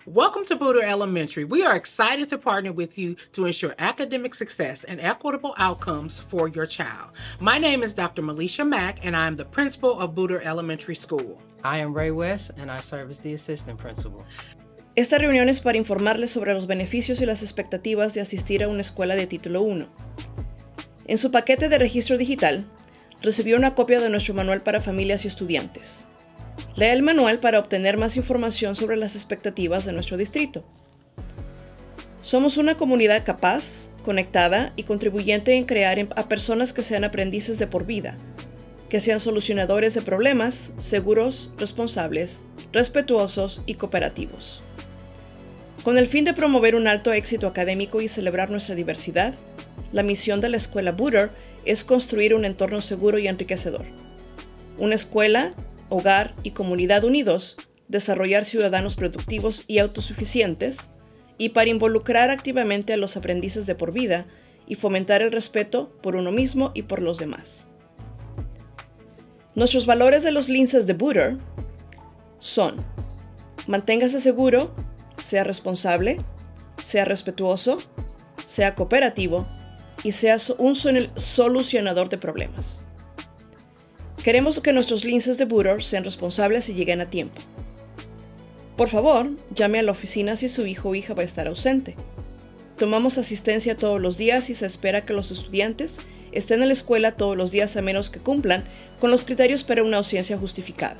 Welcome to Booter Elementary. We are excited to partner with you to ensure academic success and equitable outcomes for your child. My name is Dr. Melisha Mack, and I am the principal of Booter Elementary School. I am Ray West, and I serve as the assistant principal. Esta reunión es para informarles sobre los beneficios y las expectativas de asistir a una escuela de Título 1. En su paquete de registro digital, recibió una copia de nuestro manual para familias y estudiantes. Lea el manual para obtener más información sobre las expectativas de nuestro distrito. Somos una comunidad capaz, conectada y contribuyente en crear a personas que sean aprendices de por vida, que sean solucionadores de problemas, seguros, responsables, respetuosos y cooperativos. Con el fin de promover un alto éxito académico y celebrar nuestra diversidad, la misión de la escuela Booter es construir un entorno seguro y enriquecedor. Una escuela, hogar y comunidad unidos, desarrollar ciudadanos productivos y autosuficientes, y para involucrar activamente a los aprendices de por vida y fomentar el respeto por uno mismo y por los demás. Nuestros valores de los linces de Booter son: manténgase seguro, sea responsable, sea respetuoso, sea cooperativo y sea un solucionador de problemas. Queremos que nuestros linces de Booter sean responsables y lleguen a tiempo. Por favor, llame a la oficina si su hijo o hija va a estar ausente. Tomamos asistencia todos los días y se espera que los estudiantes estén en la escuela todos los días a menos que cumplan con los criterios para una ausencia justificada.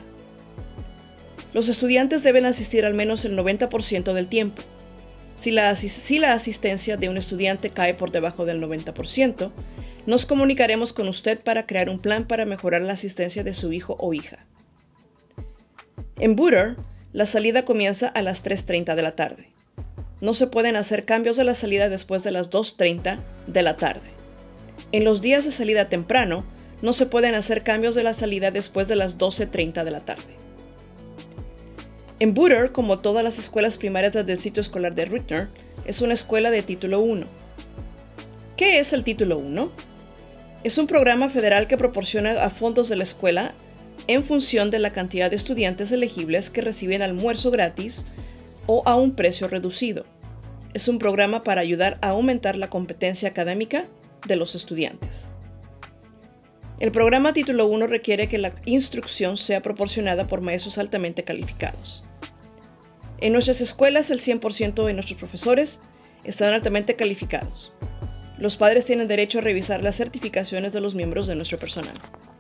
Los estudiantes deben asistir al menos el 90% del tiempo. Si la asistencia de un estudiante cae por debajo del 90%, nos comunicaremos con usted para crear un plan para mejorar la asistencia de su hijo o hija. En Booter, la salida comienza a las 3:30 de la tarde. No se pueden hacer cambios de la salida después de las 2:30 de la tarde. En los días de salida temprano, no se pueden hacer cambios de la salida después de las 12:30 de la tarde. En Booter, como todas las escuelas primarias del Distrito Escolar de Ritenour, es una escuela de Título 1. ¿Qué es el Título 1? Es un programa federal que proporciona a fondos de la escuela en función de la cantidad de estudiantes elegibles que reciben almuerzo gratis o a un precio reducido. Es un programa para ayudar a aumentar la competencia académica de los estudiantes. El programa Título 1 requiere que la instrucción sea proporcionada por maestros altamente calificados. En nuestras escuelas, el 100% de nuestros profesores están altamente calificados. Los padres tienen derecho a revisar las certificaciones de los miembros de nuestro personal.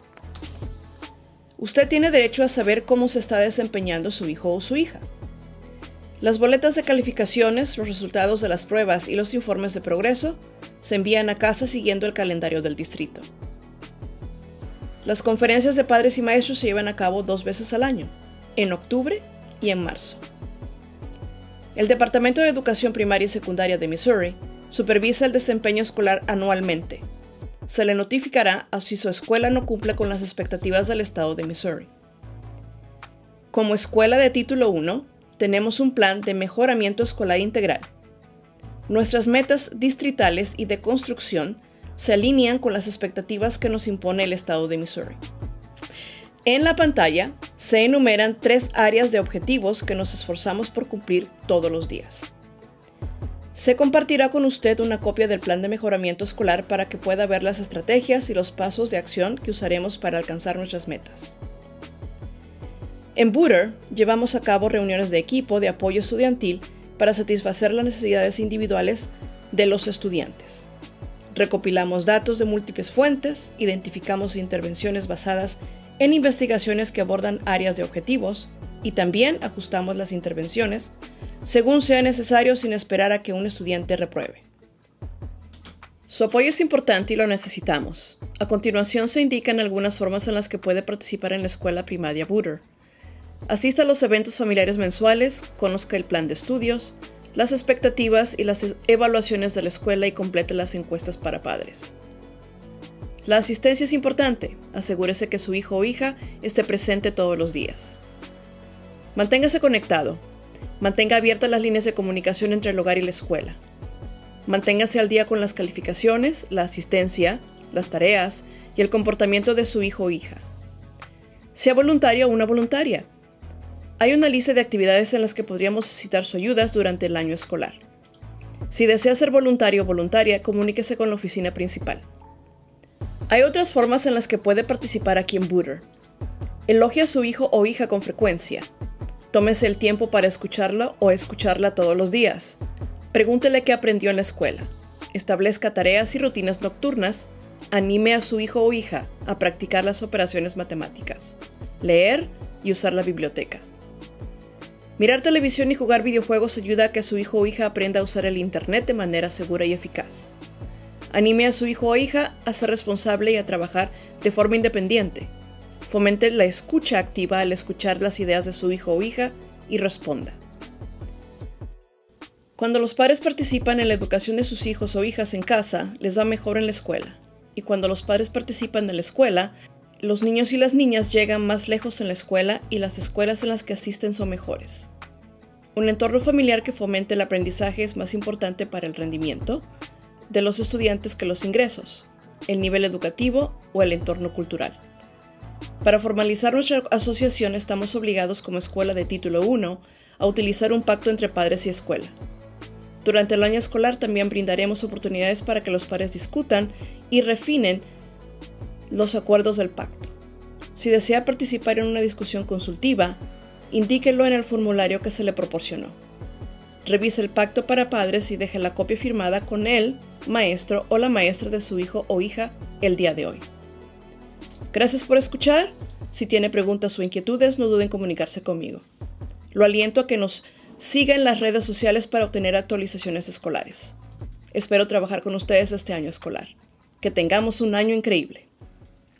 Usted tiene derecho a saber cómo se está desempeñando su hijo o su hija. Las boletas de calificaciones, los resultados de las pruebas y los informes de progreso se envían a casa siguiendo el calendario del distrito. Las conferencias de padres y maestros se llevan a cabo 2 veces al año, en octubre y en marzo. El Departamento de Educación Primaria y Secundaria de Missouri supervisa el desempeño escolar anualmente. Se le notificará si su escuela no cumple con las expectativas del estado de Missouri. Como escuela de Título 1, tenemos un plan de mejoramiento escolar integral. Nuestras metas distritales y de construcción se alinean con las expectativas que nos impone el estado de Missouri. En la pantalla se enumeran 3 áreas de objetivos que nos esforzamos por cumplir todos los días. Se compartirá con usted una copia del plan de mejoramiento escolar para que pueda ver las estrategias y los pasos de acción que usaremos para alcanzar nuestras metas. En Booter, llevamos a cabo reuniones de equipo de apoyo estudiantil para satisfacer las necesidades individuales de los estudiantes. Recopilamos datos de múltiples fuentes, identificamos intervenciones basadas en investigaciones que abordan áreas de objetivos y también ajustamos las intervenciones según sea necesario sin esperar a que un estudiante repruebe. Su apoyo es importante y lo necesitamos. A continuación se indican algunas formas en las que puede participar en la escuela primaria Booter. Asista a los eventos familiares mensuales, conozca el plan de estudios, las expectativas y las evaluaciones de la escuela y complete las encuestas para padres. La asistencia es importante. Asegúrese que su hijo o hija esté presente todos los días. Manténgase conectado. Mantenga abiertas las líneas de comunicación entre el hogar y la escuela. Manténgase al día con las calificaciones, la asistencia, las tareas y el comportamiento de su hijo o hija. Sea voluntario o una voluntaria. Hay una lista de actividades en las que podríamos necesitar su ayuda durante el año escolar. Si desea ser voluntario o voluntaria, comuníquese con la oficina principal. Hay otras formas en las que puede participar aquí en Booter. Elogie a su hijo o hija con frecuencia. Tómese el tiempo para escucharlo o escucharla todos los días. Pregúntele qué aprendió en la escuela. Establezca tareas y rutinas nocturnas. Anime a su hijo o hija a practicar las operaciones matemáticas, leer y usar la biblioteca. Mirar televisión y jugar videojuegos ayuda a que su hijo o hija aprenda a usar el Internet de manera segura y eficaz. Anime a su hijo o hija a ser responsable y a trabajar de forma independiente. Fomente la escucha activa al escuchar las ideas de su hijo o hija y responda. Cuando los padres participan en la educación de sus hijos o hijas en casa, les va mejor en la escuela. Y cuando los padres participan en la escuela, los niños y las niñas llegan más lejos en la escuela y las escuelas en las que asisten son mejores. Un entorno familiar que fomente el aprendizaje es más importante para el rendimiento de los estudiantes que los ingresos, el nivel educativo o el entorno cultural. Para formalizar nuestra asociación estamos obligados como escuela de título 1 a utilizar un pacto entre padres y escuela. Durante el año escolar también brindaremos oportunidades para que los padres discutan y refinen los acuerdos del pacto. Si desea participar en una discusión consultiva, indíquelo en el formulario que se le proporcionó. Revise el pacto para padres y deje la copia firmada con el maestro o la maestra de su hijo o hija el día de hoy. Gracias por escuchar. Si tiene preguntas o inquietudes, no duden en comunicarse conmigo. Lo aliento a que nos siga en las redes sociales para obtener actualizaciones escolares. Espero trabajar con ustedes este año escolar. Que tengamos un año increíble.